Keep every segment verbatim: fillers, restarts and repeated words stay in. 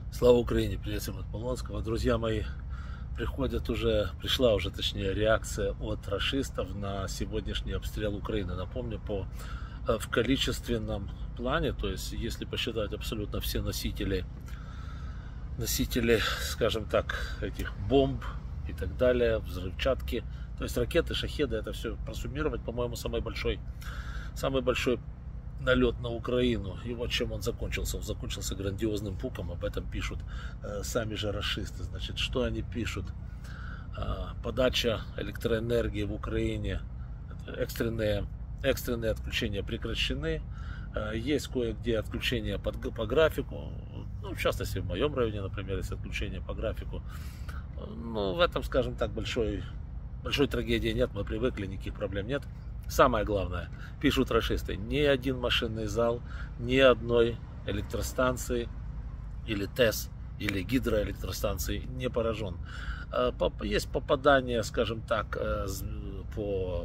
Слава Украине! Приветствуем от Полонского. Друзья мои, приходят уже, пришла уже точнее реакция от рашистов на сегодняшний обстрел Украины. Напомню, по, в количественном плане, то есть если посчитать абсолютно все носители, носители, скажем так, этих бомб и так далее, взрывчатки, то есть ракеты, шахеды, это все просуммировать, по-моему, самый большой, самый большой налет на Украину. И вот чем он закончился. Он закончился грандиозным пуком. Об этом пишут э, сами же рашисты. Значит, что они пишут? Э, подача электроэнергии в Украине, экстренные, экстренные отключения прекращены. Э, есть кое-где отключения под, по графику. Ну, в частности, в моем районе, например, есть отключение по графику. Ну, в этом, скажем так, большой, большой трагедии нет. Мы привыкли, никаких проблем нет. Самое главное, пишут рашисты, ни один машинный зал, ни одной электростанции или ТЭС, или гидроэлектростанции не поражен. Есть попадание, скажем так, по,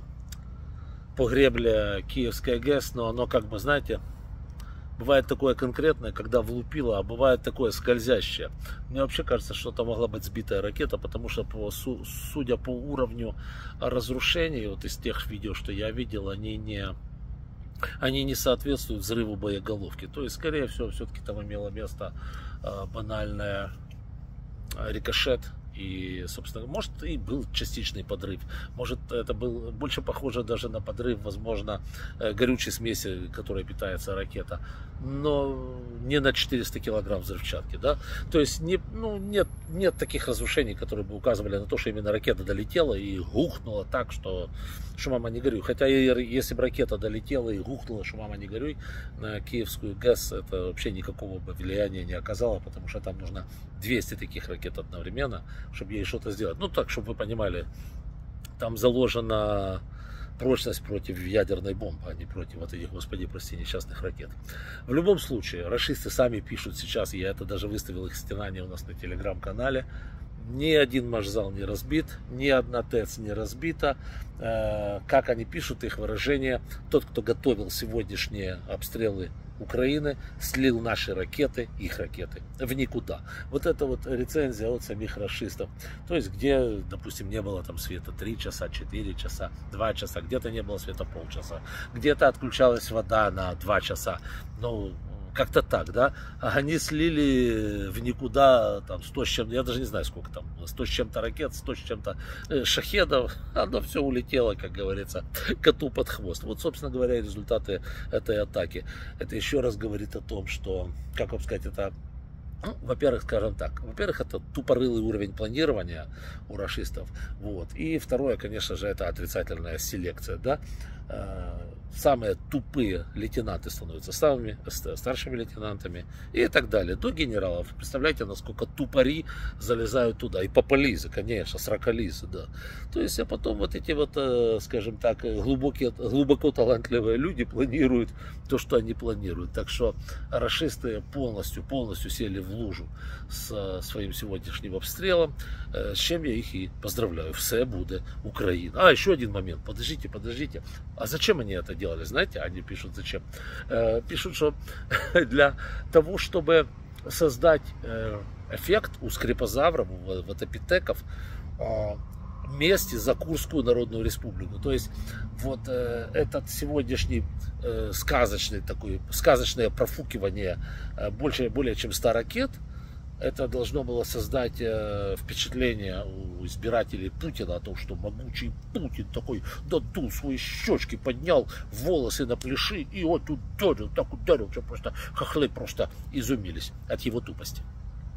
по гребле Киевская ГЭС, но оно, как бы, знаете, бывает такое конкретное, когда влупило, а бывает такое скользящее. Мне вообще кажется, что это могла быть сбитая ракета, потому что, по, судя по уровню разрушений, вот из тех видео, что я видел, они не, они не соответствуют взрыву боеголовки. То есть, скорее всего, все-таки там имело место банальное рикошет. И, собственно, может, и был частичный подрыв. Может, это был больше похоже даже на подрыв, возможно, горючей смеси, которой питается ракета, но не на четыреста килограмм взрывчатки, да. То есть не, ну, нет, нет таких разрушений, которые бы указывали на то, что именно ракета долетела и гухнула так, что, что мама не горюй. Хотя если бы ракета долетела и гухнула, что мама не горюй, на Киевскую ГЭС это вообще никакого бы влияния не оказало, потому что там нужно двести таких ракет одновременно, чтобы ей что-то сделать. Ну так, чтобы вы понимали, там заложена прочность против ядерной бомбы, а не против вот этих, господи, прости, несчастных ракет. В любом случае, рашисты сами пишут сейчас, я это даже выставил их стенание у нас на телеграм-канале, ни один машзал не разбит, ни одна ТЭЦ не разбита. Как они пишут, их выражение, тот, кто готовил сегодняшние обстрелы Украины, слил наши ракеты, их ракеты, в никуда. Вот это вот рецензия от самих рашистов. То есть, где, допустим, не было там света три часа, четыре часа, два часа, где-то не было света полчаса, где-то отключалась вода на два часа. Ну, как-то так, да, они слили в никуда там сто с чем-то, я даже не знаю сколько там, сто с чем-то ракет, сто с чем-то шахедов, оно все улетело, как говорится, коту под хвост. Вот, собственно говоря, результаты этой атаки. Это еще раз говорит о том, что, как вам сказать, это, ну, во-первых, скажем так, во-первых, это тупорылый уровень планирования у рашистов, вот, и второе, конечно же, это отрицательная селекция, да. Самые тупые лейтенанты становятся самыми старшими лейтенантами и так далее, до генералов. Представляете, насколько тупари залезают туда, и пополизы, конечно, сраколизы, да. То есть, а потом вот эти вот, скажем так, глубокие, глубоко талантливые люди планируют то, что они планируют. Так что рашисты полностью, полностью сели в лужу с своим сегодняшним обстрелом, с чем я их и поздравляю. Все будет Украина. А, еще один момент, подождите, подождите. А зачем они это делали? Знаете, они пишут зачем? Э, пишут, что для того, чтобы создать э, эффект у скрипозавров, у ватопитеков, э, вместе за Курскую Народную Республику. То есть вот э, этот сегодняшний э, сказочный такой, сказочное профукивание э, больше, более чем ста ракет, это должно было создать э, впечатление у избирателей Путина о том, что могучий Путин такой надул свои щечки, поднял волосы на плеши и вот ударил, так ударил, что просто хохлы просто изумились от его тупости.